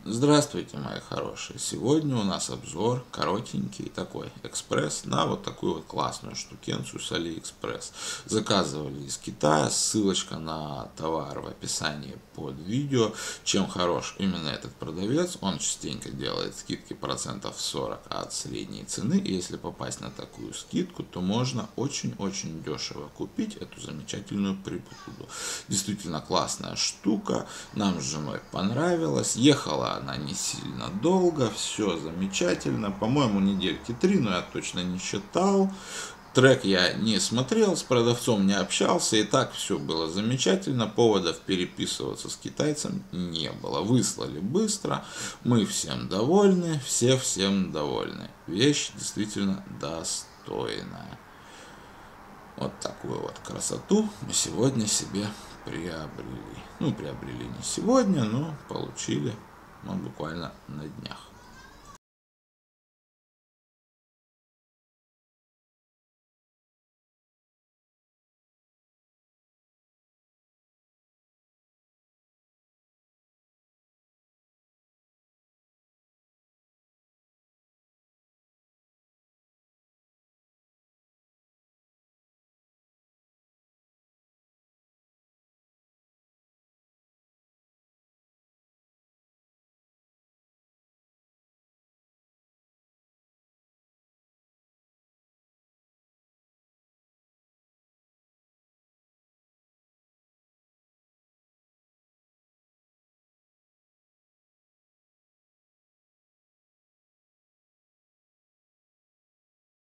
Здравствуйте, мои хорошие! Сегодня у нас обзор коротенький такой, экспресс, на вот такую вот классную штукенцию с Алиэкспресс. Заказывали из Китая, ссылочка на товар в описании под видео. Чем хорош именно этот продавец, он частенько делает скидки процентов 40 от средней цены. И если попасть на такую скидку, то можно очень-очень дешево купить эту замечательную приблуду. Действительно классная штука, нам с женой понравилась, ехала она не сильно долго, все замечательно, по-моему, недельки 3, но я точно не считал. Трек я не смотрел, с продавцом не общался, и так все было замечательно, поводов переписываться с китайцем не было. Выслали быстро, мы всем довольны, все всем довольны. Вещь действительно достойная. Вот такую вот красоту мы сегодня себе приобрели. Ну, приобрели не сегодня, но получили буквально на днях.